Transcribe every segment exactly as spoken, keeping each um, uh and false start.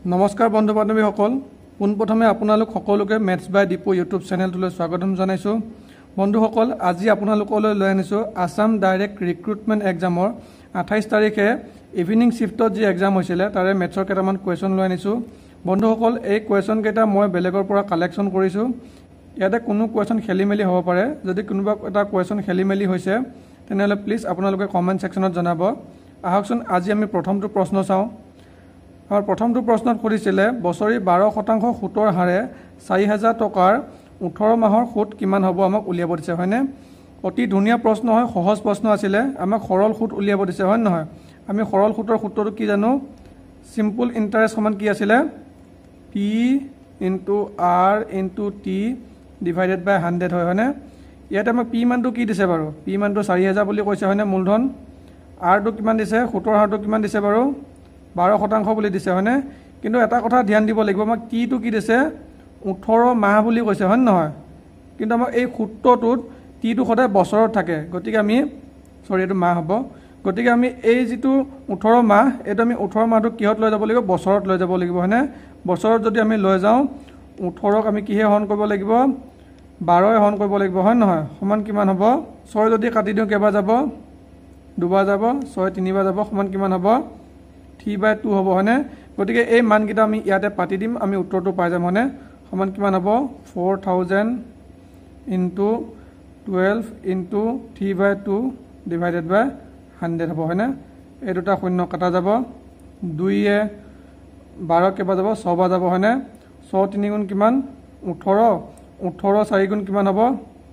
নমস্কাৰ বন্ধু বান্ধৱীসকল, পোনপ্ৰথমে আপোনালোক সকলোকে মেথছ বাই ডিপু ইউটিউব চেনেলটোলৈ স্বাগতম জনাইছোঁ। বন্ধুসকল, আজি আপোনালোকলৈ লৈ আনিছোঁ আছাম ডাইৰেক্ট ৰিক্ৰুটমেণ্ট এক্সামৰ আঠাইছ তাৰিখে ইভিনিং শিফ্টত যি এক্সাম হৈছিলে তাৰে মেথছৰ কেইটামান কুৱেশ্যন লৈ আনিছোঁ। বন্ধুসকল, এই কুৱেশ্যনকেইটা মই বেলেগৰ পৰা কালেকশ্যন কৰিছোঁ। ইয়াতে কোনো কুৱেশ্যন খেলি মেলি হ'ব পাৰে। যদি কোনোবা এটা কুৱেশ্যন খেলি মেলি হৈছে তেনেহ'লে প্লিজ আপোনালোকে কমেণ্ট ছেকশ্যনত জনাব। আহকচোন আজি আমি প্ৰথমটো প্ৰশ্ন চাওঁ। আমাৰ প্ৰথমটো প্ৰশ্নত সুধিছিলে বছৰি বাৰ শতাংশ সুতৰ হাৰে চাৰি হাজাৰ টকাৰ ওঠৰ মাহৰ সুত কিমান হ'ব আমাক উলিয়াব দিছে, হয়নে? অতি ধুনীয়া প্ৰশ্ন হয়, সহজ প্ৰশ্ন আছিলে। আমাক সৰল সুত উলিয়াব দিছে, হয় নহয়? আমি সৰল সুতৰ সূত্ৰটো কি জানো? চিম্পল ইণ্টাৰেষ্ট সমান কি আছিলে? P into R into T divided by hundred হয়, হয়নে? ইয়াতে আমাক পি মানটো কি দিছে বাৰু? পি মানটো চাৰি হাজাৰ বুলি কৈছে, হয়নে? মূলধন। আৰটো কিমান দিছে? সুতৰ হাৰটো কিমান দিছে বাৰু? বাৰ শতাংশ বুলি দিছে, হয়নে? কিন্তু এটা কথা ধ্যান দিব লাগিব, আমাক টিটো কি দিছে? ওঠৰ মাহ বুলি কৈছে, হয় নহয়? কিন্তু আমাক এই সূত্ৰটোত টিটো সদায় বছৰত থাকে, গতিকে আমি চৰি এইটো মাহ হ'ব। গতিকে আমি এই যিটো ওঠৰ মাহ, এইটো আমি ওঠৰ মাহটো কিহত লৈ যাব লাগিব? বছৰত লৈ যাব লাগিব, হয়নে? বছৰত যদি আমি লৈ যাওঁ ওঠৰক আমি কিহে হৰণ কৰিব লাগিব? বাৰই হৰণ কৰিব লাগিব, হয় নহয়? সমান কিমান হ'ব? ছয় যদি কাটি দিওঁ কেইবাৰ যাব? দুবাৰ যাব। ছয় তিনিবাৰ যাব, সমান কিমান হ'ব? থ্ৰী বাই টু হ'ব, হয়নে? গতিকে এই মানকেইটা আমি ইয়াতে পাতি দিম, আমি উত্তৰটো পাই যাম, হয়নে? সমান কিমান হ'ব? Four thousand into twelve into three by two divided by hundred হ'ব, হয়নে? এই দুটা শূন্য কটা যাব। দুইয়ে বাৰ কেইবাৰ যাব? ছবাৰ যাব, হয়নে? ছয় তিনি গুণ কিমান? ওঠৰ। ওঠৰ চাৰি গুণ কিমান হ'ব?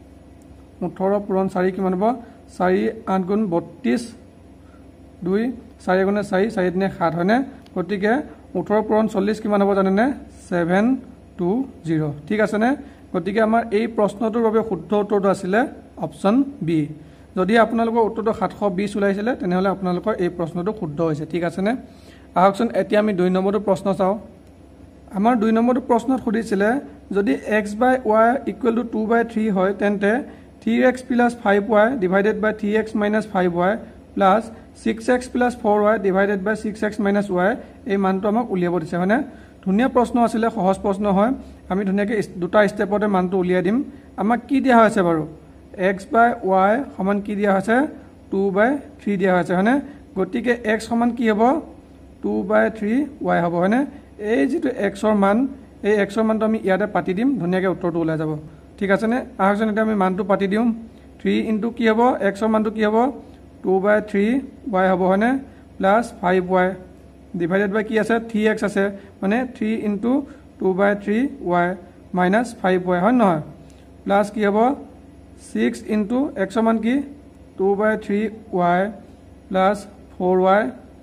ওঠৰ পূৰণ চাৰি কিমান হ'ব? চাৰি আঠ গুণ বত্ৰিছ। দুই চাৰি গুণে চাৰি, চাৰি দিনে সাত, হয়নে? গতিকে ওঠৰ পূৰণ চল্লিছ কিমান হ'ব জানেনে? Seven two zero'. ঠিক আছেনে? গতিকে আমাৰ এই প্ৰশ্নটোৰ বাবে শুদ্ধ উত্তৰটো আছিলে অপশ্যন বি। যদি আপোনালোকৰ উত্তৰটো সাতশ বিছ ওলাইছিলে তেনেহ'লে আপোনালোকৰ এই প্ৰশ্নটো শুদ্ধ হৈছে। ঠিক আছেনে? আহকচোন এতিয়া আমি দুই নম্বৰটো প্ৰশ্ন চাওঁ। আমাৰ দুই নম্বৰটো প্ৰশ্নত সুধিছিলে যদি x by y equal to two by three হয় তেন্তে three x plus five y divided by three x minus five y plus six x plus four y divided by six x minus y এই মানটো আমাক উলিয়াব দিছে, হয়নে? ধুনীয়া প্ৰশ্ন আছিলে, সহজ প্ৰশ্ন হয়। আমি ধুনীয়াকৈ দুটা ষ্টেপতে মানটো উলিয়াই দিম। আমাক কি দিয়া হৈছে বাৰু? এক্স বাই ৱাই সমান কি দিয়া হৈছে? টু বাই থ্ৰী দিয়া হৈছে, হয়নে? গতিকে এক্স সমান কি হ'ব? টু বাই থ্ৰী ৱাই হ'ব, হয়নে? এই যিটো এক্সৰ মান, এই এক্সৰ মানটো আমি ইয়াতে পাতি দিম, ধুনীয়াকৈ উত্তৰটো ওলাই যাব। ঠিক আছেনে? আহকচোন এতিয়া আমি মানটো পাতি দিওঁ। থ্ৰী ইনটু কি হ'ব? এক্সৰ মানটো কি হ'ব? টু বাই থ্ৰী ৱাই হ'ব, হয়নে? Plus five y divided by কি আছে? থ্ৰী এক্স আছে, মানে three into two by three y minus five y, হয় নহয়? প্লাছ কি হ'ব? ছিক্স ইনটু এক্সৰ মান কি? Two by three y plus four y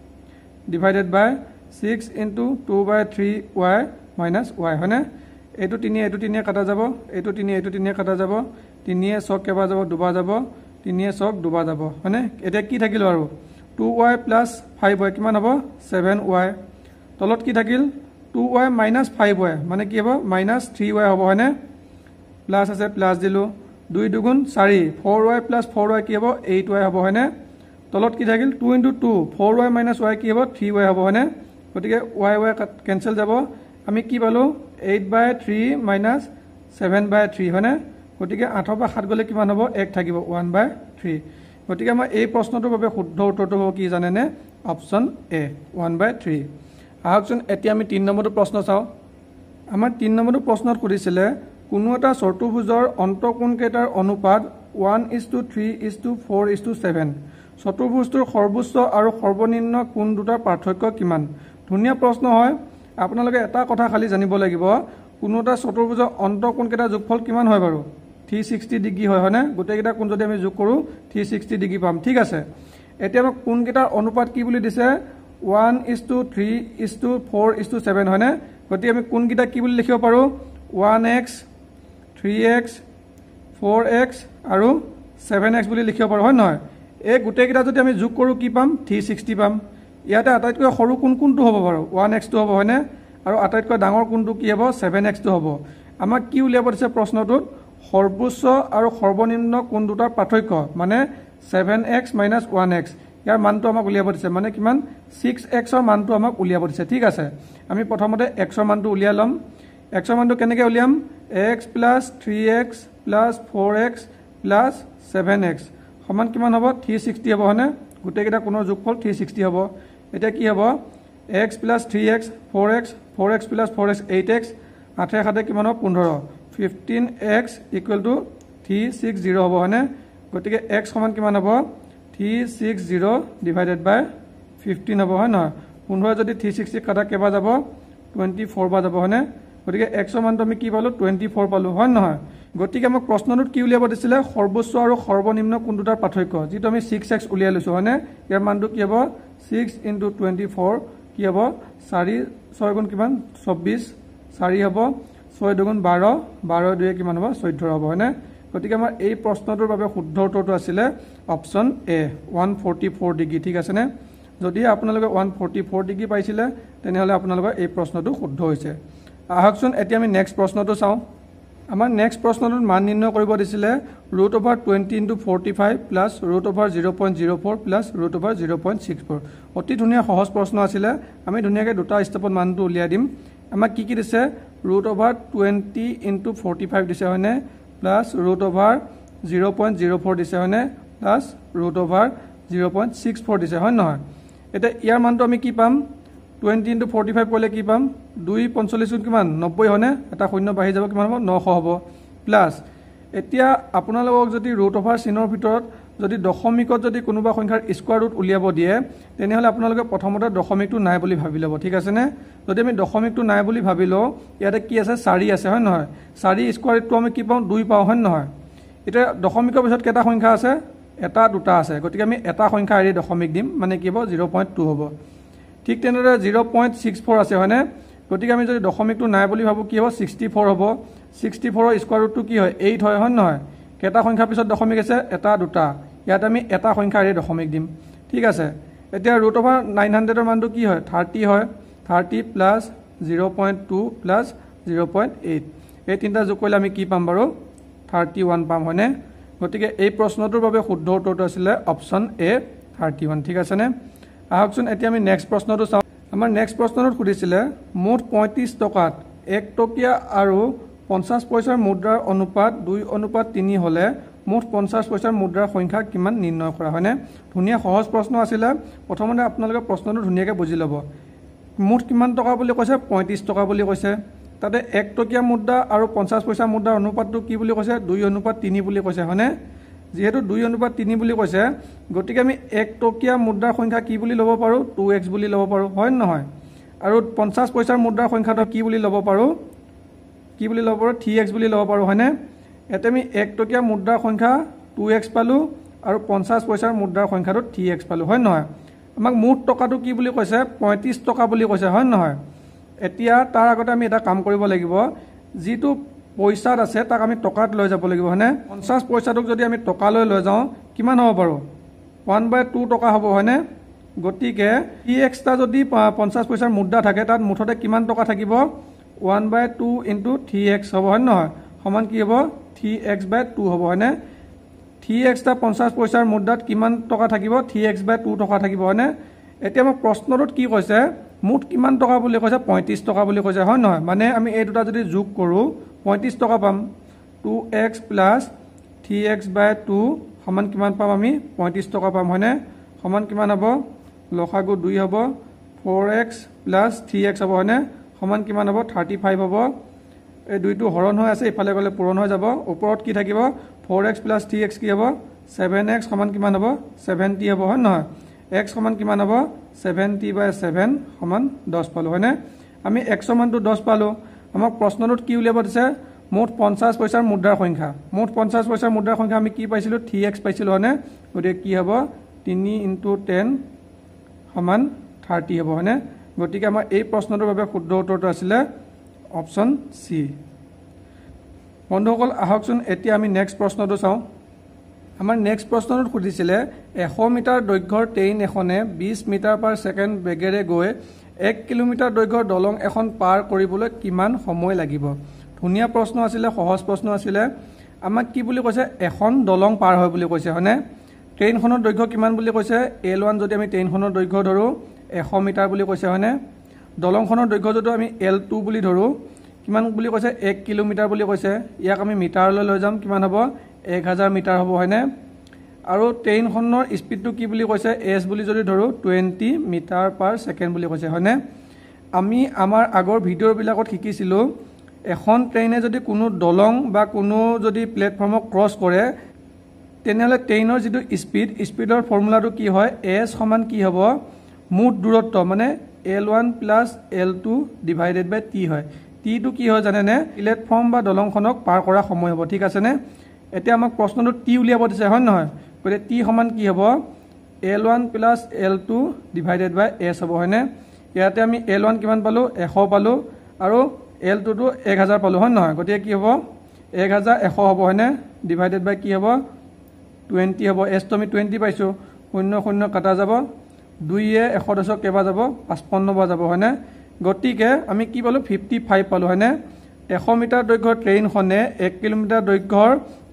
divided by six into two by three y minus y, হয়নে? এইটো তিনি এইটো তিনিয়ে কটা যাব, এইটো তিনি এইটো তিনিয়ে কটা যাব। তিনিয়ে চক কেইবাৰ যাব? দুবাৰ যাব। তিনিয়ে চক দুবাৰ যাব, হয়নে? এতিয়া কি থাকিল আৰু? Two y plus five y কিমান হ'ব? Seven y. তলত কি থাকিল? Two y minus five y মানে কি হ'ব? মাইনাছ থ্ৰী ৱাই হ'ব, হয়নে? প্লাছ আছে, প্লাছ দিলোঁ। দুই দুগুণ চাৰি, four y plus four y কি হ'ব? এইট ৱাই হ'ব, হয়নে? তলত কি থাকিল? Two into two four y minus y কি হ'ব? থ্ৰী ৱাই হ'ব, হয়নে? গতিকে ৱাই ৱাই কেঞ্চেল যাব। আমি কি পালোঁ? Eight by three minus seven by three, হয়নে? গতিকে আঠৰ পৰা সাত গ'লে কিমান হ'ব? এক থাকিব, ওৱান বাই থ্ৰী। গতিকে আমাৰ এই প্ৰশ্নটোৰ বাবে শুদ্ধ উত্তৰটো হ'ব কি জানেনে? Option A, one by three. আহকচোন এতিয়া আমি তিনি নম্বৰটো প্ৰশ্ন চাওঁ। আমাৰ তিনি নম্বৰটো প্ৰশ্নত সুধিছিলে কোনো এটা চতুৰ্ভুজৰ অন্তঃকোণকেইটাৰ অনুপাত one is to three is to four is to seven. চতুৰ্ভুজটোৰ সৰ্বোচ্চ আৰু সৰ্বনিম্ন কোণ দুটাৰ পাৰ্থক্য কিমান? ধুনীয়া প্ৰশ্ন হয়। আপোনালোকে এটা কথা খালি জানিব লাগিব, কোনো এটা চতুৰ্ভুজৰ অন্তঃকোণকেইটাৰ যোগফল কিমান হয় বাৰু? থ্ৰী ছিক্সটি ডিগ্ৰী হয়, হয়নে? গোটেইকেইটা কোণ যদি আমি যোগ কৰোঁ থ্ৰী ছিক্সটি ডিগ্ৰী পাম। ঠিক আছে, এতিয়া আমাক কোণকেইটাৰ অনুপাত কি বুলি দিছে? One is to three is to four is to seven, হয়নে? গতিকে আমি কোণকেইটা কি বুলি লিখিব পাৰোঁ? One x three x four x আৰু ছেভেন এক্স বুলি লিখিব পাৰোঁ, হয় নহয়? এই গোটেইকেইটা যদি আমি যোগ কৰোঁ কি পাম? থ্ৰী ছিক্সটি পাম। ইয়াতে আটাইতকৈ সৰু কোণ কোনটো হ'ব বাৰু? ওৱান এক্সটো হ'ব, হয়নে? আৰু আটাইতকৈ ডাঙৰ কোণটো কি হ'ব? ছেভেন এক্সটো হ'ব। আমাক কি উলিয়াব দিছে প্ৰশ্নটোত? সৰ্বোচ্চ আৰু সৰ্বনিম্ন কোণ দুটাৰ পাৰ্থক্য, মানে seven x minus one x. ইয়াৰ মানটো আমাক উলিয়াব দিছে মানে কিমান ছিক্স এক্সৰ মানটো আমাক উলিয়াব দিছে ঠিক আছে আমি প্ৰথমতে এক্সৰ মানটো উলিয়াই ল'ম এক্সৰ মানটো কেনেকৈ উলিয়াম x plus three x plus four x plus seven x সমান কিমান হ'ব থ্ৰী ছিক্সটি হ'ব হয়নে গোটেইকেইটা কোণৰ যোগফল থ্ৰী ছিক্সটি হ'ব এতিয়া কি হ'ব x plus three x four x four x plus four x eight x আঠে সাতে কিমান হ'ব পোন্ধৰ fifteen x equal to three six zero' হ'ব হয়নে গতিকে এক্স সমান কিমান হ'ব three six zero' divided by fifteen হ'ব হয় নহয় পোন্ধৰ যদি থ্ৰী ছিক্সটি কাটা কেইবাৰ যাব টুৱেণ্টি ফ'ৰ বাৰ যাব হয়নে গতিকে এক্সৰ মানটো আমি কি পালোঁ টুৱেণ্টি ফ'ৰ পালোঁ হয় নহয় গতিকে আমাক প্ৰশ্নটোত কি উলিয়াব দিছিলে সৰ্বোচ্চ আৰু সৰ্বনিম্ন কোন দুটাৰ পাৰ্থক্য যিটো আমি ছিক্স এক্স উলিয়াই লৈছোঁ হয়নে ইয়াৰ মানটো কি হ'ব ছিক্স ইণ্টু টুৱেণ্টি ফ'ৰ কি হ'ব চাৰি ছয় গুণ কিমান চৌব্বিছ চাৰি হ'ব ছয় দুগুণ বাৰ বাৰ দুয়ে কিমান হ'ব চৈধ্য হ'ব হয়নে গতিকে আমাৰ এই প্ৰশ্নটোৰ বাবে শুদ্ধ উত্তৰটো আছিলে option A one forty four degree ঠিক আছেনে যদি আপোনালোকে ওৱান ফৰ্টি ফ'ৰ ডিগ্ৰী পাইছিলে তেনেহ'লে আপোনালোকৰ এই প্ৰশ্নটো শুদ্ধ হৈছে আহকচোন এতিয়া আমি নেক্সট প্ৰশ্নটো চাওঁ আমাৰ নেক্সট প্ৰশ্নটোত মান নিৰ্ণয় কৰিব দিছিলে root over twenty into forty five plus root over zero' point zero' four plus root over zero' point six four অতি ধুনীয়া সহজ প্ৰশ্ন আছিলে আমি ধুনীয়াকৈ দুটা ষ্টেপত মানটো উলিয়াই দিম আমাক কি কি দিছে root over twenty into forty five দিছে হয়নে plus root over zero' point zero' four দিছে হয়নে plus root over zero' point six four দিছে হয় নহয় এতিয়া ইয়াৰ মানটো আমি কি পাম টুৱেণ্টি ইণ্টু ফৰ্টি ফাইভ কৰিলে কি পাম দুই পঞ্চল্লিছ গুণ কিমান নব্বৈ হয়নে এটা শূন্য বাঢ়ি যাব কিমান হ'ব নশ হ'ব প্লাছ এতিয়া আপোনালোকক যদি ৰুট অভাৰ চিনৰ ভিতৰত যদি দশমিকত যদি কোনোবা সংখ্যাৰ স্কোৱাৰ ৰুট উলিয়াব দিয়ে তেনেহ'লে আপোনালোকে প্ৰথমতে দশমিকটো নাই বুলি ভাবি ল'ব ঠিক আছেনে যদি আমি দশমিকটো নাই বুলি ভাবি লওঁ ইয়াতে কি আছে চাৰি আছে হয় নহয় চাৰি স্কোৱাৰ ৰুটটো আমি কি পাওঁ দুই পাওঁ হয় নহয় এতিয়া দশমিকৰ পিছত কেইটা সংখ্যা আছে এটা দুটা আছে গতিকে আমি এটা সংখ্যা এৰি দশমিক দিম মানে কি হ'ব জিৰ' পইণ্ট টু হ'ব ঠিক তেনেদৰে জিৰ' পইণ্ট ছিক্স ফ'ৰ আছে হয়নে গতিকে আমি যদি দশমিকটো নাই বুলি ভাবোঁ কি হ'ব ছিক্সটি ফ'ৰ হ'ব ছিক্সটি ফ'ৰৰ স্কোৱাৰ ৰুটটো কি হয় এইট হয় হয় নহয় কেইটা সংখ্যাৰ পিছত দশমিক আছে এটা দুটা ইয়াত আমি এটা সংখ্যা এৰি দশমিক দিম ঠিক আছে এতিয়া ৰুট অভাৰ নাইন হাণ্ড্ৰেডৰ মানটো কি হয় থাৰ্টি হয় thirty plus zero' point two plus zero' point eight এই তিনিটা যোগ কৰিলে আমি কি পাম বাৰু থাৰ্টি ওৱান পাম হয়নে গতিকে এই প্ৰশ্নটোৰ বাবে শুদ্ধ উত্তৰটো আছিলে অপশ্যন এ থাৰ্টি ওৱান ঠিক আছেনে আহকচোন এতিয়া আমি নেক্সট প্ৰশ্নটো চাওঁ আমাৰ নেক্সট প্ৰশ্নটোত সুধিছিলে মুঠ পঁয়ত্ৰিছ টকাত এক টকীয়া আৰু পঞ্চাছ পইচাৰ মুদ্ৰাৰ অনুপাত দুই অনুপাত তিনি হ'লে মুঠ পঞ্চাছ পইচাৰ মুদ্ৰাৰ সংখ্যা কিমান নিৰ্ণয় কৰা হয়নে ধুনীয়া সহজ প্ৰশ্ন আছিলে প্ৰথমতে আপোনালোকে প্ৰশ্নটো ধুনীয়াকৈ বুজি ল'ব মুঠ কিমান টকা বুলি কৈছে পঁয়ত্ৰিছ টকা বুলি কৈছে তাতে এক টকীয়া মুদ্ৰা আৰু পঞ্চাছ পইচা মুদ্ৰাৰ অনুপাতটো কি বুলি কৈছে দুই অনুপাত তিনি বুলি কৈছে হয়নে যিহেতু দুই অনুপাত তিনি বুলি কৈছে গতিকে আমি এক টকীয়া মুদ্ৰাৰ সংখ্যা কি বুলি ল'ব পাৰোঁ টু এক্স বুলি ল'ব পাৰোঁ হয় নহয় আৰু পঞ্চাছ পইচাৰ মুদ্ৰাৰ সংখ্যাটো কি বুলি ল'ব পাৰোঁ কি বুলি ল'ব পাৰোঁ থ্ৰী এক্স বুলি ল'ব পাৰোঁ হয়নে ইয়াতে আমি এক টকীয়া মুদ্ৰাৰ সংখ্যা টু এক্স পালোঁ আৰু পঞ্চাছ পইচাৰ মুদ্ৰাৰ সংখ্যাটো থ্ৰী এক্স পালোঁ হয় নহয় আমাক মুঠ টকাটো কি বুলি কৈছে পঁয়ত্ৰিছ টকা বুলি কৈছে হয় নহয় এতিয়া তাৰ আগতে আমি এটা কাম কৰিব লাগিব যিটো পইচাত আছে তাক আমি টকাত লৈ যাব লাগিব হয়নে পঞ্চাছ পইচাটোক যদি আমি টকালৈ লৈ যাওঁ কিমান হ'ব বাৰু ওৱান বাই টু টকা হ'ব হয়নে গতিকে থ্ৰী এক্সটা যদি পঞ্চাছ পইচাৰ মুদ্ৰা থাকে তাত মুঠতে কিমান টকা থাকিব one by two into three x হ'ব হয় নহয় সমান কি হ'ব থ্ৰী এক্স বাই টু হ'ব হয়নে থ্ৰী এক্সটা পঞ্চাছ পইচাৰ মুদ্ৰাত কিমান টকা থাকিব থ্ৰী এক্স বাই টু টকা থাকিব হয়নে এতিয়া মই প্ৰশ্নটোত কি কৈছে মুঠ কিমান টকা বুলি কৈছে পঁয়ত্ৰিছ টকা বুলি কৈছে হয় নহয় মানে আমি এই দুটা যদি যোগ কৰোঁ পঁয়ত্ৰিছ টকা পাম two x plus three x by two সমান কিমান পাম আমি পঁয়ত্ৰিছ টকা পাম হয়নে সমান কিমান হ'ব লসাগু দুই হ'ব four x plus three x হ'ব হয়নে সমান কিমান হ'ব থাৰ্টি ফাইভ হ'ব এই দুইটো হৰণ হৈ আছে ইফালে গ'লে পূৰণ হৈ যাব ওপৰত কি থাকিব four x plus three x কি হ'ব ছেভেন এক্স সমান কিমান হ'ব ছেভেণ্টি হ'ব হয় নহয় এক্স সমান কিমান হ'ব ছেভেণ্টি বাই ছেভেন সমান দহ পালোঁ হয়নে আমি এক্সৰ মানটো দহ পালোঁ আমাক প্ৰশ্নটোত কি উলিয়াব দিছে মুঠ পঞ্চাছ পইচাৰ মুদ্ৰাৰ সংখ্যা মুঠ পঞ্চাছ পইচাৰ মুদ্ৰাৰ সংখ্যা আমি কি পাইছিলোঁ থ্ৰী এক্স পাইছিলোঁ হয়নে গতিকে কি হ'ব তিনি ইণ্টু টেন সমান থাৰ্টি হ'ব হয়নে গতিকে আমাৰ এই প্ৰশ্নটোৰ বাবে শুদ্ধ উত্তৰটো আছিলে অপশ্যন চি বন্ধুসকল আহকচোন এতিয়া আমি নেক্সট প্ৰশ্নটো চাওঁ আমাৰ নেক্সট প্ৰশ্নটোত সুধিছিলে এশ মিটাৰ দৈৰ্ঘ্যৰ ট্ৰেইন এখনে বিছ মিটাৰ পাৰ ছেকেণ্ড বেগেৰে গৈ এক কিলোমিটাৰ দৈৰ্ঘ্যৰ দলং এখন পাৰ কৰিবলৈ কিমান সময় লাগিব ধুনীয়া প্ৰশ্ন আছিলে সহজ প্ৰশ্ন আছিলে আমাক কি বুলি কৈছে এখন দলং পাৰ হয় বুলি কৈছে হয়নে ট্ৰেইনখনৰ দৈৰ্ঘ্য কিমান বুলি কৈছে এল ওৱান যদি আমি ট্ৰেইনখনৰ দৈৰ্ঘ্য ধৰোঁ এশ মিটাৰ বুলি কৈছে হয়নে দলংখনৰ দৈৰ্ঘ্য যদি আমি এল টু বুলি ধৰোঁ কিমান বুলি কৈছে এক কিলোমিটাৰ বুলি কৈছে ইয়াক আমি মিটাৰলৈ লৈ যাম কিমান হ'ব এক হাজাৰ মিটাৰ হ'ব হয়নে আৰু ট্ৰেইনখনৰ স্পীডটো কি বুলি কৈছে এছ বুলি যদি ধৰোঁ টুৱেণ্টি মিটাৰ পাৰ ছেকেণ্ড বুলি কৈছে হয়নে আমি আমাৰ আগৰ ভিডিঅ'বিলাকত শিকিছিলোঁ এখন ট্ৰেইনে যদি কোনো দলং বা কোনো যদি প্লেটফৰ্মক ক্ৰছ কৰে তেনেহ'লে ট্ৰেইনৰ যিটো স্পীড স্পীডৰ ফৰ্মুলাটো কি হয় এছ সমান কি হ'ব মুঠ দূৰত্ব মানে L one plus L two divided by T হয় টিটো কি হয় জানেনে প্লেটফৰ্ম বা দলংখনক পাৰ কৰা সময় হ'ব ঠিক আছেনে এতিয়া আমাক প্ৰশ্নটো টি উলিয়াব দিছে হয় নহয় গতিকে টি সমান কি হ'ব L one plus L two divided by S হ'ব হয়নে ইয়াতে আমি এল ওৱান কিমান পালোঁ এশ পালোঁ আৰু এল টুটো এক হাজাৰ পালোঁ হয় নহয় গতিকে কি হ'ব এক হাজাৰ এশ হ'ব হয়নে ডিভাইডেড বাই কি হ'ব টুৱেণ্টি হ'ব এছটো আমি টুৱেণ্টি পাইছোঁ শূন্য শূন্য কাটা যাব দুইয়ে এশ দশক কেইবাৰ যাব পঁচপন্ন বাৰ যাব হয়নে গতিকে আমি কি পালোঁ ফিফটি ফাইভ পালোঁ হয়নে এশ মিটাৰ দৈৰ্ঘ্যৰ ট্ৰেইনখনে এক কিলোমিটাৰ দৈৰ্ঘ্যৰ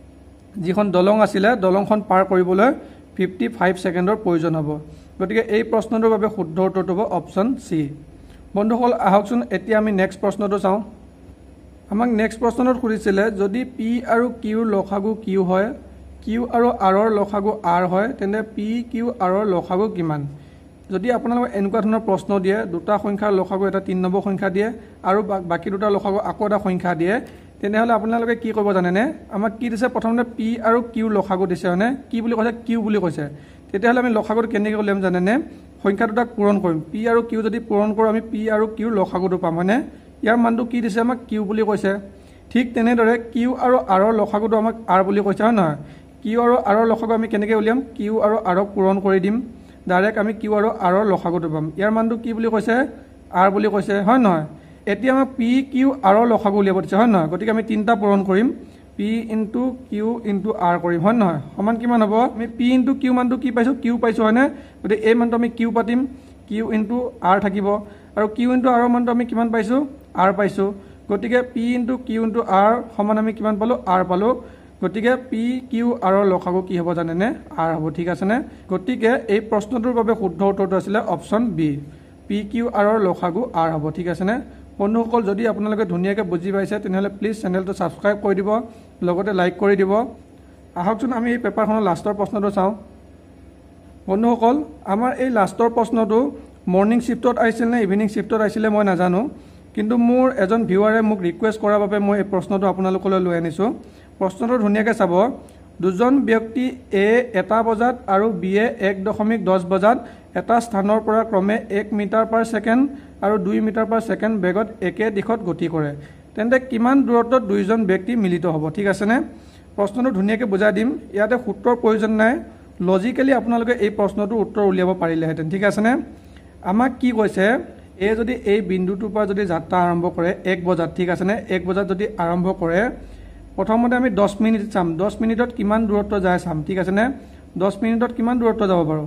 যিখন দলং আছিলে দলংখন পাৰ কৰিবলৈ ফিফটি ফাইভ ছেকেণ্ডৰ প্ৰয়োজন হ'ব গতিকে এই প্ৰশ্নটোৰ বাবে শুদ্ধ উত্তৰটো হ'ব অপশ্যন চি বন্ধুসকল আহকচোন এতিয়া আমি নেক্সট প্ৰশ্নটো চাওঁ আমাক নেক্সট প্ৰশ্নটোত সুধিছিলে যদি পি আৰু কিউৰ লসাগু কিউ হয় কিউ আৰু আৰৰ লসাগু আৰ হয় তেন্তে পি কিউ আৰৰ লসাগু কিমান যদি আপোনালোকে এনেকুৱা ধৰণৰ প্ৰশ্ন দিয়ে দুটা সংখ্যাৰ লসাগু এটা তিনি নম্বৰ সংখ্যা দিয়ে আৰু বাকী দুটা লসাগু আকৌ এটা সংখ্যা দিয়ে তেনেহ'লে আপোনালোকে কি কৰিব জানেনে আমাক কি দিছে প্ৰথমতে পি আৰু কিউৰ লসাগু দিছে হয়নে কি বুলি কৈছে কিউ বুলি কৈছে তেতিয়াহ'লে আমি লসাগুটো কেনেকৈ উলিয়াম জানেনে সংখ্যা দুটাক পূৰণ কৰিম পি আৰু কিউ যদি পূৰণ কৰোঁ আমি পি আৰু কিউৰ লসাগুটো পাম হয়নে ইয়াৰ মানটো কি দিছে আমাক কিউ বুলি কৈছে ঠিক তেনেদৰে কিউ আৰু আৰৰ লসাগুটো আমাক আৰ বুলি কৈছে হয় নহয় কিউ আৰু আৰৰ লসাগু আমি কেনেকৈ উলিয়াম কিউ আৰু আৰক পূৰণ কৰি দিম ডাইৰেক্ট আমি কিউ আৰু আৰৰ লসাগুটো পাম ইয়াৰ মানটো কি বুলি কৈছে আৰ বুলি কৈছে হয় নহয় এতিয়া আমাক পি কিউ আৰৰ লসাগু উলিয়াব দিছে হয় নহয় গতিকে আমি তিনিটা পূৰণ কৰিম P into Q into R কৰিম হয় নহয় সমান কিমান হ'ব আমি পি ইনটু কিউ মানটো কি পাইছোঁ কিউ পাইছোঁ হয়নে গতিকে এই মানটো আমি কিউ পাতিম কিউ ইনটু আৰ থাকিব আৰু কিউ ইনটু আৰৰ মানটো আমি কিমান পাইছোঁ আৰ পাইছোঁ গতিকে P into Q into R সমান আমি কিমান পালোঁ আৰ পালোঁ গতিকে পি কিউ আৰৰ লসাগু কি হ'ব জানেনে আৰ হ'ব ঠিক আছেনে গতিকে এই প্ৰশ্নটোৰ বাবে শুদ্ধ উত্তৰটো আছিলে অপশ্যন বি পি কিউ আৰৰ লসাগু আৰ হ'ব ঠিক আছেনে বন্ধুসকল যদি আপোনালোকে ধুনীয়াকৈ বুজি পাইছে তেনেহ'লে প্লিজ চেনেলটো ছাবস্ক্ৰাইব কৰি দিব লগতে লাইক কৰি দিব আহকচোন আমি এই পেপাৰখনৰ লাষ্টৰ প্ৰশ্নটো চাওঁ বন্ধুসকল আমাৰ এই লাষ্টৰ প্ৰশ্নটো মৰ্ণিং শ্বিফ্টত আহিছিল নে ইভিনিং শ্বিফ্টত আহিছিলে মই নাজানো কিন্তু মোৰ এজন ভিউৱাৰে মোক ৰিকুৱেষ্ট কৰাৰ বাবে মই এই প্ৰশ্নটো আপোনালোকলৈ লৈ আনিছোঁ প্ৰশ্নটো ধুনীয়াকৈ চাব দুজন ব্যক্তি এ এটা বজাত আৰু বি এ এক দশমিক দহ বজাত এটা স্থানৰ পৰা ক্ৰমে এক মিটাৰ পাৰ ছেকেণ্ড আৰু দুই মিটাৰ পাৰ ছেকেণ্ড বেগত একে দিশত গতি কৰে তেন্তে কিমান দূৰত্বত দুইজন ব্যক্তি মিলিত হ'ব ঠিক আছেনে প্ৰশ্নটো ধুনীয়াকৈ বুজাই দিম ইয়াতে সূত্ৰৰ প্ৰয়োজন নাই লজিকেলি আপোনালোকে এই প্ৰশ্নটোৰ উত্তৰ উলিয়াব পাৰিলেহেঁতেন ঠিক আছেনে আমাক কি কৈছে এই যদি এই বিন্দুটোৰ পৰা যদি যাত্ৰা আৰম্ভ কৰে এক বজাত ঠিক আছেনে এক বজাত যদি আৰম্ভ কৰে প্ৰথমতে আমি দহ মিনিট চাম দহ মিনিটত কিমান দূৰত্ব যায় চাম ঠিক আছেনে দহ মিনিটত কিমান দূৰত্ব যাব বাৰু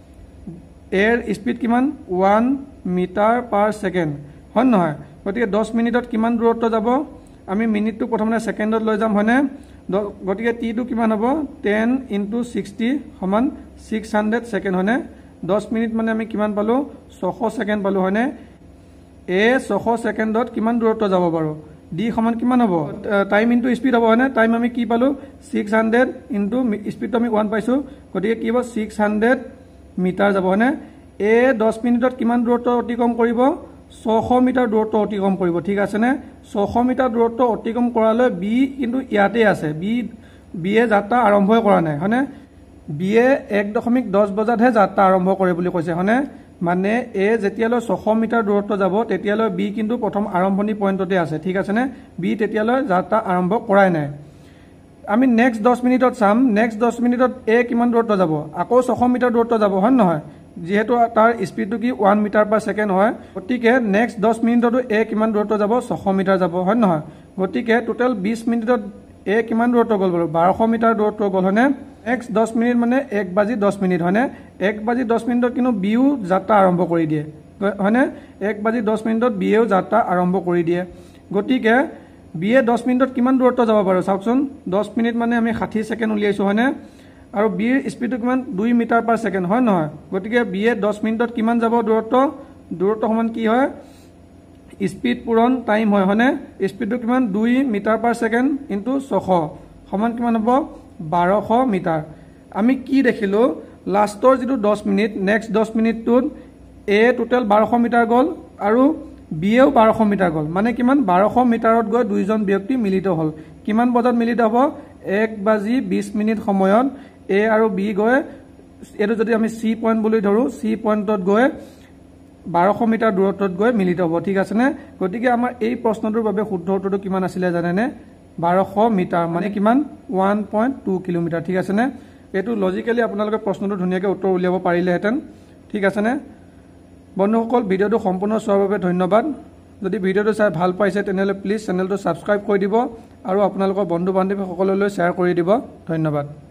এৰ স্পীড কিমান ওৱান মিটাৰ পাৰ ছেকেণ্ড হয় নহয় গতিকে দহ মিনিটত কিমান দূৰত্ব যাব আমি মিনিটটো প্ৰথমতে ছেকেণ্ডত লৈ যাম হয়নে গতিকে টিটো কিমান হ'ব টেন ইনটু ছিক্সটি সমান ছিক্স হাণ্ড্ৰেড ছেকেণ্ড হয়নে দহ মিনিট মানে আমি কিমান পালোঁ ছশ ছেকেণ্ড পালোঁ হয়নে এ ছশ ছেকেণ্ডত কিমান দূৰত্ব যাব বাৰু ডি সমান কিমান হ'ব টাইম ইনটু স্পীড হ'ব হয়নে টাইম আমি কি পালোঁ ছিক্স হাণ্ড্ৰেড ইনটু স্পীডটো আমি ওৱান পাইছোঁ গতিকে কি হ'ব ছিক্স হাণ্ড্ৰেড মিটাৰ যাব হয়নে এ দহ মিনিটত কিমান দূৰত্ব অতিক্ৰম কৰিব ছশ মিটাৰ দূৰত্ব অতিক্ৰম কৰিব ঠিক আছেনে ছশ মিটাৰ দূৰত্ব অতিক্ৰম কৰালৈ বি কিন্তু ইয়াতে আছে বি বিয়ে যাত্ৰা আৰম্ভই কৰা নাই হয়নে বিয়ে এক দশমিক দহ বজাতহে যাত্ৰা আৰম্ভ কৰে বুলি কৈছে হয়নে মানে এ যেতিয়ালৈ ছশ মিটাৰ দূৰত্ব যাব তেতিয়ালৈ বি কিন্তু প্ৰথম আৰম্ভণি পইণ্টতে আছে ঠিক আছেনে বি তেতিয়ালৈ যাত্ৰা আৰম্ভ কৰাই নাই আমি নেক্সট দহ মিনিটত চাম নেক্সট দহ মিনিটত এ কিমান দূৰত্ব যাব আকৌ ছশ মিটাৰ দূৰত্ব যাব হয় নহয় যিহেতু তাৰ স্পীডটো কি ওৱান মিটাৰ পাৰ ছেকেণ্ড হয় গতিকে নেক্সট দহ মিনিটতো এ কিমান দূৰত্ব যাব ছশ মিটাৰ যাব হয় নহয় গতিকে টোটেল বিছ মিনিটত এ কিমান দূৰত্ব গ'ল বাৰু বাৰশ মিটাৰ দূৰত্ব গ'ল হয়নে নেক্সট দহ মিনিট মানে এক বাজি দহ মিনিট হয়নে এক বাজি দহ মিনিটত কিন্তু বিও যাত্ৰা আৰম্ভ কৰি দিয়ে হয়নে এক বাজি দহ মিনিটত বিয়েও যাত্ৰা আৰম্ভ কৰি দিয়ে গতিকে বিয়ে দহ মিনিটত কিমান দূৰত্ব যাব বাৰু চাওকচোন দহ মিনিট মানে আমি ষাঠি ছেকেণ্ড উলিয়াইছোঁ হয়নে আৰু বিৰ স্পীডটো কিমান দুই মিটাৰ পাৰ ছেকেণ্ড হয় নহয় গতিকে বিয়ে দহ মিনিটত কিমান যাব দূৰত্ব দূৰত্ব সমান কি হয় স্পীড পূৰণ টাইম হয় হয়নে স্পীডটো কিমান দুই মিটাৰ পাৰ ছেকেণ্ড ইনটু ছশ সমান কিমান হ'ব বাৰশ মিটাৰ আমি কি দেখিলো লাষ্টৰ যেটো দহ মিনিট নেক্সট দহ মিনিটটোত এ টোটাল বাৰশ মিটাৰ গল আৰু বিয়েও বাৰশ মিটাৰ গল মানে কিমান বাৰশ মিটাৰত গৈ দুইজন ব্যক্তি মিলিত হল কিমান বজাত মিলিত হ'ব এক বাজি বিশ মিনিট সময়ত এ আৰু বি গৈ এটো যদি আমি সি পইণ্ট বুলি ধৰো সি পইণ্টত গৈ বাৰশ মিটাৰ দূৰত্বত গৈ মিলিত হ'ব ঠিক আছে নে গতিকে আমাৰ এই প্ৰশ্নটোৰ বাবে শুদ্ধ উত্তৰটো কিমান আছিল জানেনে বাৰশ মিটাৰ মানে কিমান এক পইণ্ট দুই কিলোমিটাৰ ঠিক আছে নে এটো লজিক্যালি আপোনালোকে প্ৰশ্নটো ধুনিয়াকৈ উত্তৰ উলিয়াব পাৰিলেহেঁতেন ঠিক আছে নে বন্ধুসকল ভিডিওটো সম্পূৰ্ণ চোৱাৰ বাবে ধন্যবাদ যদি ভিডিওটো চাই ভাল পাইছে তেনেহলে প্লিজ চেনেলটো সাবস্ক্ৰাইব কৰি দিব আৰু আপোনালোকৰ বন্ধু বান্ধৱীসকললৈ শ্বেয়াৰ কৰি দিব ধন্যবাদ